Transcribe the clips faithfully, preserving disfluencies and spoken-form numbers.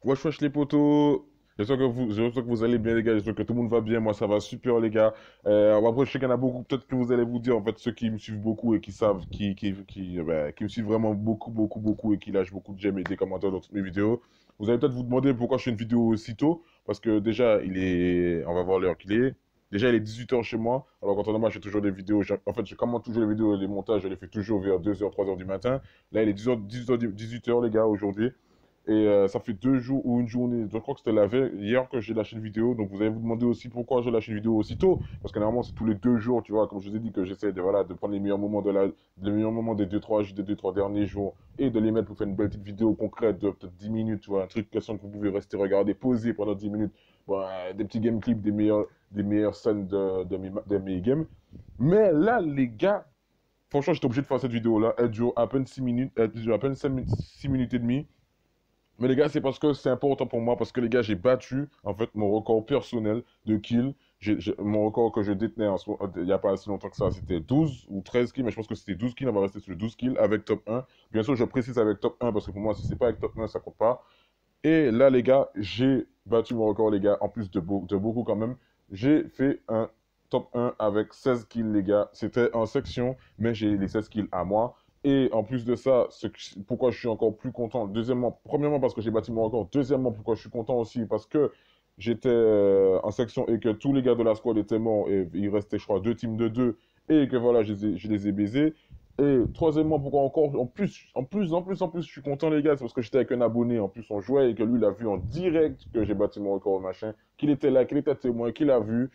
Wesh wesh les potos, j'espère que vous, j'espère que vous allez bien les gars, j'espère que tout le monde va bien, moi ça va super les gars. Euh, après je sais qu'il y en a beaucoup, peut-être que vous allez vous dire, en fait ceux qui me suivent beaucoup et qui savent, qui, qui, qui, euh, bah, qui me suivent vraiment beaucoup beaucoup beaucoup et qui lâchent beaucoup de j'aime et des commentaires dans toutes mes vidéos, vous allez peut-être vous demander pourquoi je fais une vidéo aussitôt, parce que déjà il est, on va voir l'heure qu'il est, déjà il est dix-huit heures chez moi, alors quand on moi je fais toujours des vidéos, j'ai- en fait je commente toujours les vidéos et les montages, je les fais toujours vers deux heures, trois heures du matin, là il est dix heures, dix-huit heures, dix-huit heures les gars aujourd'hui. Et euh, ça fait deux jours ou une journée, je crois que c'était la veille, hier que j'ai lâché une vidéo. Donc vous allez vous demander aussi pourquoi j'ai lâché une vidéo aussitôt. Parce que normalement c'est tous les deux jours, tu vois, comme je vous ai dit que j'essaie de, voilà, de prendre les meilleurs moments de la, les meilleurs moments des deux, trois, des deux, trois derniers jours et de les mettre pour faire une belle petite vidéo concrète de peut-être dix minutes, tu vois, un truc question que vous pouvez rester regarder, poser pendant dix minutes. Bon, euh, des petits game clips, des meilleurs, des meilleures scènes de, de, mes, de mes games. Mais là, les gars, franchement, j'étais obligé de faire cette vidéo-là. Elle dure à peine six minutes, elle dure à peine six minutes et demie. Mais les gars, c'est parce que c'est important pour moi, parce que les gars, j'ai battu, en fait, mon record personnel de kills. J'ai- j'ai- mon record que je détenais en ce moment- il n'y a pas assez longtemps que ça, c'était douze ou treize kills, mais je pense que c'était douze kills, on va rester sur le douze kills avec top un. Bien sûr, je précise avec top un, parce que pour moi, si c'est pas avec top un, ça compte pas. Et là, les gars, j'ai battu mon record, les gars, en plus de, beau- de beaucoup quand même. J'ai fait un top un avec seize kills, les gars. C'était en section, mais j'ai les seize kills à moi. Et en plus de ça, ce que- pourquoi je suis encore plus content. Deuxièmement, premièrement, parce que j'ai battu mon record. Deuxièmement, pourquoi je suis content aussi, parce que j'étais euh, en section et que tous les gars de la squad étaient morts. Et il restait, je crois, deux teams de deux. Et que voilà, je les ai, je les ai baisés. Et troisièmement, pourquoi encore, en plus, en plus, en plus, en plus, je suis content, les gars, c'est parce que j'étais avec un abonné, en plus, on jouait et que lui, il a vu en direct que j'ai battu mon record, machin, qu'il était là, qu'il était témoin, qu'il a vu,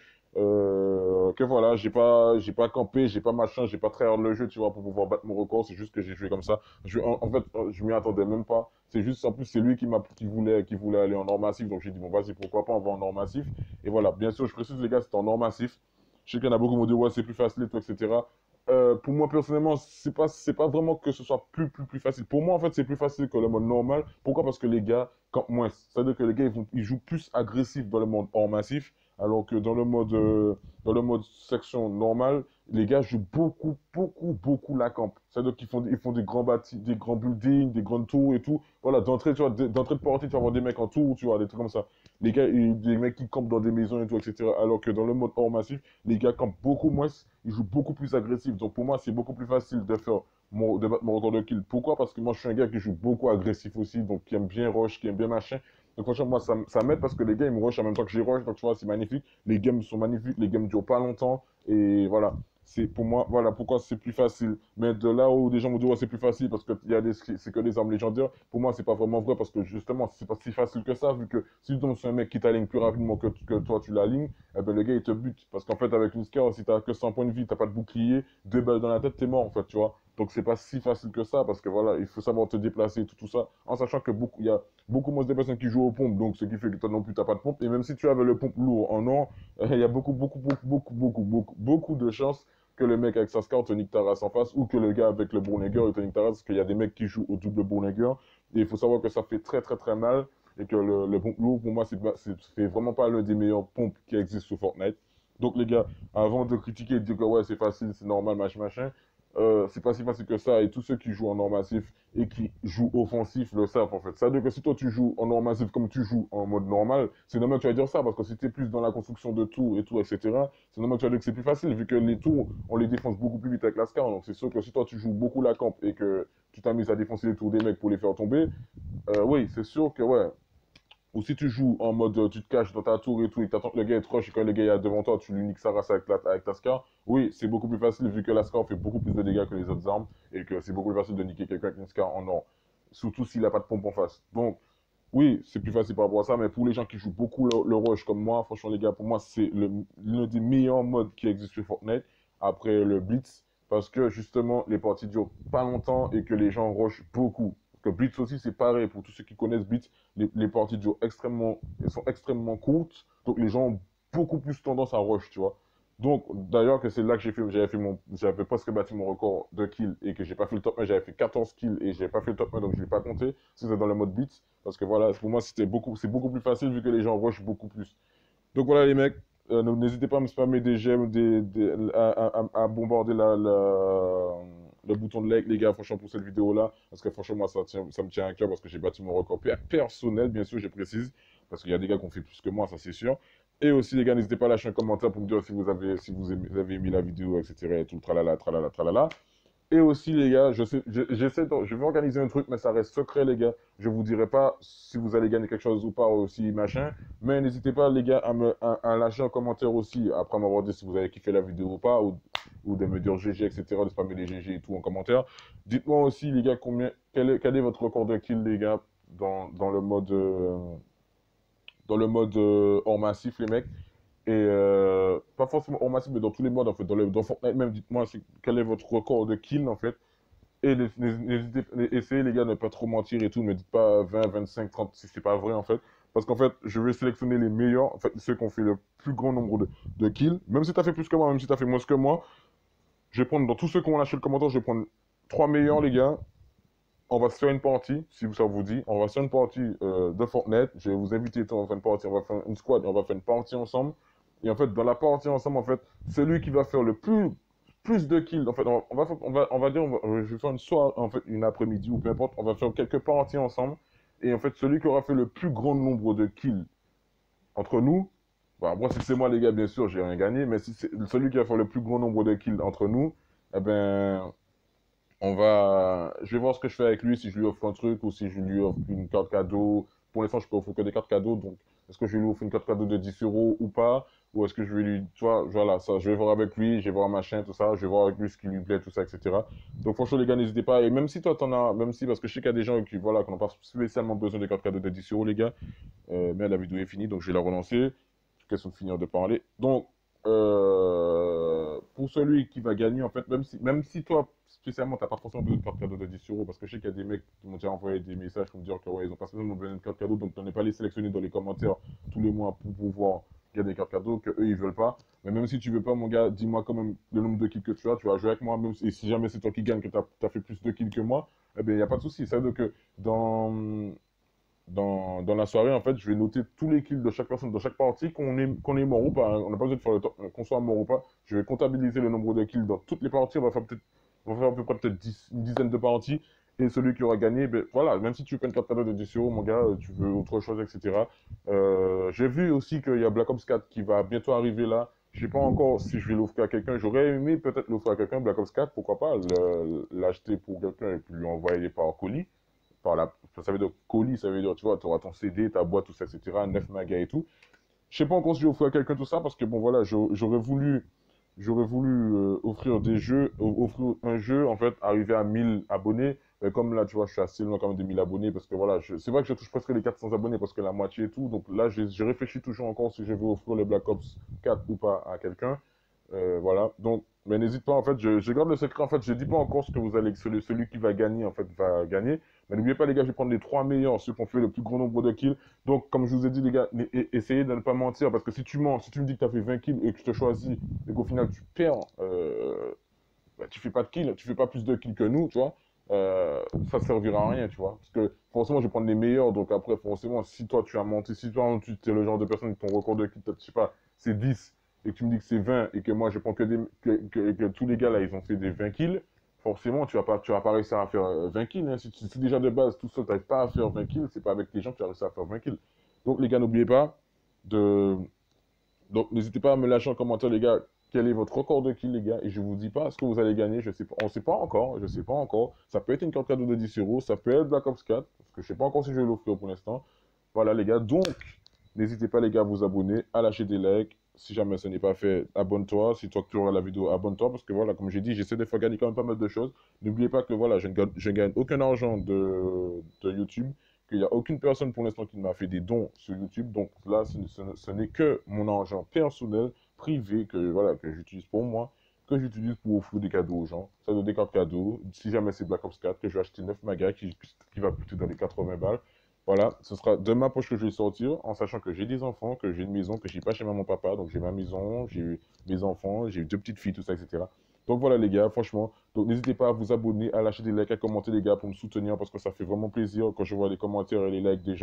euh, que voilà, j'ai pas, j'ai pas campé, j'ai pas machin, j'ai pas tryhard le jeu, tu vois, pour pouvoir battre mon record, c'est juste que j'ai joué comme ça. Je, en, en fait, je m'y attendais même pas. C'est juste, en plus, c'est lui qui m'a, qui voulait, qui voulait aller en or massif, donc j'ai dit, bon, vas-y, pourquoi pas, on va en or massif. Et voilà, bien sûr, je précise, les gars, c'était en or massif. Je sais qu'il y en a beaucoup qui m'ont dit, ouais, c'est plus facile, et tout, et cetera. Euh, pour moi, personnellement, c'est pas, c'est pas vraiment que ce soit plus, plus, plus facile. Pour moi, en fait, c'est plus facile que le mode normal. Pourquoi? Parce que les gars, quand moins, c'est-à-dire que les gars, ils, vont, ils jouent plus agressif dans le mode hors massif, alors que dans le mode, euh, dans le mode section normale, les gars jouent beaucoup, beaucoup, beaucoup la camp. C'est-à-dire qu'ils font, ils font des grands bâtis, des grands buildings, des grandes tours et tout. Voilà, d'entrée, tu vois, d'entrée de portée, tu vas voir des mecs en tour, tu vois, des trucs comme ça. Les gars, ils- des mecs qui campent dans des maisons et tout, et cetera. Alors que dans le mode hors massif, les gars campent beaucoup moins, ils jouent beaucoup plus agressif. Donc pour moi, c'est beaucoup plus facile de faire mon, de battre mon record de kill. Pourquoi? Parce que moi, je suis un gars qui joue beaucoup agressif aussi, donc qui aime bien rush, qui aime bien machin. Donc franchement, moi, ça, m- ça m'aide parce que les gars, ils me rush en même temps que j'ai rush. Donc tu vois, c'est magnifique. Les games sont magnifiques, les games durent pas longtemps. Et voilà. C'est pour moi, voilà pourquoi c'est plus facile. Mais de là où des gens me disent, ouais, c'est plus facile parce que y a des, c'est que des armes légendaires, pour moi, c'est pas vraiment vrai parce que justement, c'est pas si facile que ça, vu que si tu tombes sur un mec qui t'aligne plus rapidement que, que toi, tu l'alignes, eh ben, le gars, il te bute. Parce qu'en fait, avec une Scar, si t'as que cent points de vie, t'as pas de bouclier, deux balles dans la tête, t'es mort, en fait, tu vois. Donc, c'est pas si facile que ça, parce que voilà, il faut savoir te déplacer, tout, tout ça, en sachant que beaucoup, il y a beaucoup moins de personnes qui jouent aux pompes, donc ce qui fait que toi non plus, t'as pas de pompe. Et même si tu avais le pompe lourd en or, il y a beaucoup, beaucoup, beaucoup, beaucoup, beaucoup, beaucoup, beaucoup de chances que le mec avec sa Scar te nique ta race en face, ou que le gars avec le Bourneger, il te nique ta race, parce qu'il y a des mecs qui jouent au double Bourneger, et il faut savoir que ça fait très, très, très mal, et que le, le pompe lourd, pour moi, c'est c'est vraiment pas l'un des meilleurs pompes qui existent sur Fortnite. Donc, les gars, avant de critiquer et de dire que ouais, c'est facile, c'est normal, machin, machin, euh, c'est pas si facile que ça. Et tous ceux qui jouent en or massif et qui jouent offensif le savent en fait. Ça veut dire que si toi tu joues en or massif comme tu joues en mode normal, c'est normal que tu vas dire ça parce que si tu es plus dans la construction de tours et tout, et cetera, c'est normal que tu vas dire que c'est plus facile vu que les tours, on les défonce beaucoup plus vite avec la Scar. Donc c'est sûr que si toi tu joues beaucoup la camp et que tu t'amuses à défoncer les tours des mecs pour les faire tomber, euh, oui, c'est sûr que ouais, ou si tu joues en mode euh, tu te caches dans ta tour et tout, et que t'attends que le gars est rush et quand le gars est devant toi, tu lui niques sa race avec, la, avec ta Scar, oui, c'est beaucoup plus facile vu que la Scar fait beaucoup plus de dégâts que les autres armes et que c'est beaucoup plus facile de niquer quelqu'un avec une Scar en or. Surtout s'il n'a pas de pompe en face. Donc, oui, c'est plus facile par rapport à ça, mais pour les gens qui jouent beaucoup le, le rush comme moi, franchement, les gars, pour moi, c'est l'un des meilleurs modes qui existe sur Fortnite après le Blitz parce que justement, les parties durent pas longtemps et que les gens rushent beaucoup. Parce que Blitz aussi, c'est pareil. Pour tous ceux qui connaissent Blitz, les, les parties durent extrêmement, elles sont extrêmement courtes. Donc, les gens ont beaucoup plus tendance à rush, tu vois. Donc, d'ailleurs, que c'est là que j'ai fait, j'avais fait mon, j'avais presque battu mon record de kills et que j'ai pas fait le top un, j'avais fait quatorze kills et j'ai pas fait le top un, donc je l'ai pas compté. C'était dans le mode Blitz. Parce que voilà, pour moi, c'était beaucoup, c'est beaucoup plus facile vu que les gens rushent beaucoup plus. Donc voilà, les mecs, euh, n'hésitez pas à me spammer des j'aime, des, des, à, à, à bombarder la, la, le bouton de like, les gars, franchement, pour cette vidéo-là. Parce que franchement, moi, ça, tient, ça me tient à cœur parce que j'ai bâti mon record per- personnel, bien sûr, je précise. Parce qu'il y a des gars qui ont fait plus que moi, ça c'est sûr. Et aussi, les gars, n'hésitez pas à lâcher un commentaire pour me dire si vous avez, si vous aimez- vous avez aimé la vidéo, et cetera. Et tout le tralala, tralala, tralala. Et aussi, les gars, je sais, je- j'essaie de- je vais organiser un truc, mais ça reste secret, les gars. Je vous dirai pas si vous allez gagner quelque chose ou pas aussi, machin. Mais n'hésitez pas, les gars, à me, à, à lâcher un commentaire aussi, après m'avoir dit si vous avez kiffé la vidéo ou pas, ou, ou de me dire G G, et cetera, de spammer les G G et tout en commentaire. Dites-moi aussi, les gars, combien, quel est, quel est votre record de kill, les gars, dans, dans le mode, euh, dans le mode euh, hors massif, les mecs. Et euh, pas forcément hors massif, mais dans tous les modes, en fait. Dans, le, dans Fortnite même, dites-moi c'est- quel est votre record de kill, en fait. Et n'hés- n'hésitez, essayez, les gars, de ne pas trop mentir et tout. Ne dites pas vingt, vingt-cinq, trente si c'est pas vrai, en fait. Parce qu'en fait, je vais sélectionner les meilleurs, en fait, ceux qui ont fait le plus grand nombre de, de kills. Même si tu as fait plus que moi, même si tu as fait moins que moi, je vais prendre, dans tous ceux qui ont lâché le commentaire, je vais prendre trois meilleurs, les gars. On va se faire une partie, si ça vous dit. On va se faire une partie euh, de Fortnite. Je vais vous inviter, on va faire une partie, on va faire une squad, et on va faire une partie ensemble. Et en fait, dans la partie ensemble, en fait, celui qui va faire le plus, plus de kills, en fait, on va, on va, on va dire, on va, je vais faire une soirée, en fait, une après-midi ou peu importe, on va faire quelques parties ensemble. Et en fait, celui qui aura fait le plus grand nombre de kills entre nous, bah, moi, si c'est moi, les gars, bien sûr, j'ai rien gagné, mais si c'est celui qui va faire le plus grand nombre de kills entre nous, eh ben, on va, je vais voir ce que je fais avec lui, si je lui offre un truc ou si je lui offre une carte cadeau. Pour l'instant, je peux offrir que des cartes cadeaux, donc est-ce que je lui offre une carte cadeau de dix euros ou pas? Ou est-ce que je vais lui, tu vois, voilà, ça, je vais voir avec lui, je vais voir machin, tout ça, je vais voir avec lui ce qui lui plaît, tout ça, et cetera. Donc franchement, les gars, n'hésitez pas. Et même si toi, t'en as, même si, parce que je sais qu'il y a des gens qui, voilà, qui n'ont pas spécialement besoin de cartes cadeaux de dix euros, les gars. Euh, mais la vidéo est finie, donc je vais la relancer. Question de finir de parler. Donc, euh, pour celui qui va gagner, en fait, même si, même si toi, spécialement, t'as pas forcément besoin de carte cadeau de dix euros, parce que je sais qu'il y a des mecs qui m'ont déjà envoyé des messages pour me dire que, ouais, ils ont pas spécialement besoin de carte cadeau, donc n'en ai pas les sélectionner dans les commentaires tous les mois pour pouvoir gagner des cartes cadeaux que eux ils veulent pas. Mais même si tu veux pas, mon gars, dis-moi quand même le nombre de kills que tu as, tu vas jouer avec moi, même si, et si jamais c'est toi qui gagne, que tu as, fait plus de kills que moi, eh bien, il n'y a pas de souci. Ça veut dire que dans, dans, dans la soirée, en fait, je vais noter tous les kills de chaque personne, de chaque partie, qu'on est, qu'on est mort ou pas. Hein. On n'a pas besoin de faire le temps, qu'on soit mort ou pas. Je vais comptabiliser le nombre de kills dans toutes les parties. On va faire peut-être, on va faire à peu près peut-être dix, une dizaine de parties. Et celui qui aura gagné, ben voilà, même si tu veux pas une carte cadeau de dix euros, mon gars, tu veux autre chose, et cetera. Euh, j'ai vu aussi qu'il y a Black Ops quatre qui va bientôt arriver là. Je sais pas encore si je vais l'offrir à quelqu'un. J'aurais aimé peut-être l'offrir à quelqu'un, Black Ops quatre, pourquoi pas, l'acheter pour quelqu'un et puis lui envoyer par colis par la, ça veut dire colis, ça veut dire, tu vois, tu auras ton C D, ta boîte, tout ça, et cetera, neuf magas et tout. Je sais pas encore si j'offre à quelqu'un tout ça, parce que bon, voilà, j'aurais voulu, j'aurais voulu euh, offrir des jeux, offrir un jeu, en fait, arriver à mille abonnés. Mais comme là, tu vois, je suis assez loin quand même de mille abonnés, parce que voilà, c'est vrai que je touche presque les quatre cents abonnés, parce que la moitié et tout. Donc là, je réfléchis toujours encore si je veux offrir le Black Ops quatre ou pas à quelqu'un. Euh, voilà. Donc, mais n'hésite pas, en fait, je, je garde le secret, en fait, je dis pas encore ce que vous allez, celui, celui qui va gagner, en fait, va gagner. Mais n'oubliez pas, les gars, je vais prendre les trois meilleurs, ceux qui ont fait le plus grand nombre de kills. Donc, comme je vous ai dit, les gars, essayez de ne pas mentir, parce que si tu mens, si tu me dis que tu as fait vingt kills et que je te choisis, et qu'au final, tu perds, euh, bah, tu fais pas de kills, tu fais pas plus de kills que nous, tu vois, euh, ça ne servira à rien, tu vois. Parce que forcément, je vais prendre les meilleurs, donc après, forcément, si toi, tu as menti, si toi, tu es le genre de personne que ton record de kills, je sais pas, c'est dix, et que tu me dis que c'est vingt, et que moi, je prends que, des, que, que, que tous les gars, là, ils ont fait des vingt kills, forcément, tu vas pas, tu vas pas réussir à faire vingt kills. Hein. Si, tu, si déjà de base, tout seul, tu n'arrives pas à faire vingt kills, c'est pas avec les gens que tu vas réussir à faire vingt kills. Donc, les gars, n'oubliez pas de... Donc, n'hésitez pas à me lâcher en commentaire, les gars, quel est votre record de kills, les gars. Et je vous dis pas ce que vous allez gagner. Je sais pas, on ne sait pas encore. Je sais pas encore. Ça peut être une carte cadeau de dix euros. Ça peut être Black Ops quatre. Parce que je sais pas encore si je vais l'offrir pour l'instant. Voilà, les gars. Donc, n'hésitez pas, les gars, à vous abonner, à lâcher des likes. Si jamais ce n'est pas fait, abonne-toi. Si toi, tu auras la vidéo, abonne-toi. Parce que voilà, comme j'ai dit, j'essaie de faire gagner quand même pas mal de choses. N'oubliez pas que voilà, je ne gagne, je ne gagne aucun argent de, de YouTube. Qu'il n'y a aucune personne pour l'instant qui m'a fait des dons sur YouTube. Donc là, ce, ce, ce n'est que mon argent personnel, privé, que, voilà, que j'utilise pour moi, que j'utilise pour offrir des cadeaux aux gens. Ça donne des cartes cadeaux. Si jamais c'est Black Ops quatre, que je vais acheter neuf magas qui, qui va coûter dans les quatre-vingts balles. Voilà, ce sera de ma poche que je vais sortir, en sachant que j'ai des enfants, que j'ai une maison, que je suis pas chez maman papa, donc j'ai ma maison, j'ai mes enfants, j'ai deux petites filles, tout ça, et cetera. Donc voilà les gars, franchement, donc n'hésitez pas à vous abonner, à lâcher des likes, à commenter les gars pour me soutenir parce que ça fait vraiment plaisir quand je vois les commentaires et les likes des gens.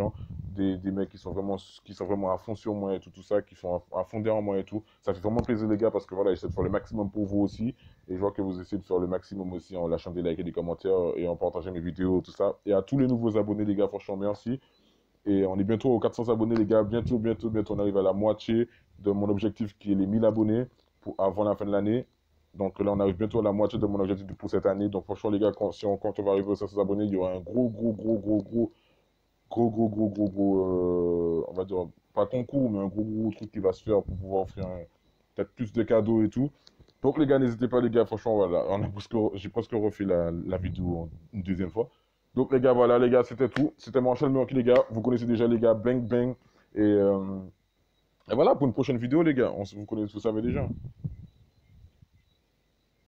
des, des mecs qui sont vraiment, qui sont vraiment à fond sur moi et tout, tout ça, qui sont à, à fond derrière moi et tout. Ça fait vraiment plaisir, les gars, parce que voilà, j'essaie de faire le maximum pour vous aussi. Et je vois que vous essayez de faire le maximum aussi en lâchant des likes et des commentaires et en partageant mes vidéos, tout ça. Et à tous les nouveaux abonnés, les gars, franchement, merci. Et on est bientôt aux quatre cents abonnés, les gars. Bientôt, bientôt, bientôt, on arrive à la moitié de mon objectif qui est les mille abonnés pour, avant la fin de l'année. Donc là, on arrive bientôt à la moitié de mon objectif pour cette année. Donc franchement, les gars, quand, si on, quand on va arriver aux cinq cents abonnés, il y aura un gros, gros, gros, gros, gros, gros, gros, gros, gros, gros, euh, on va dire, pas concours, mais un gros, gros truc qui va se faire pour pouvoir offrir un- peut-être plus de cadeaux et tout. Donc les gars, n'hésitez pas, les gars, franchement, voilà, on a presque, j'ai presque refait la, la vidéo en- une deuxième fois. Donc les gars, voilà, les gars, c'était tout. C'était mon channel Murky, les gars. Vous connaissez déjà, les gars, bang, bang. Et, euh, et voilà, pour une prochaine vidéo, les gars, on, s- vous connaissez, vous savez déjà.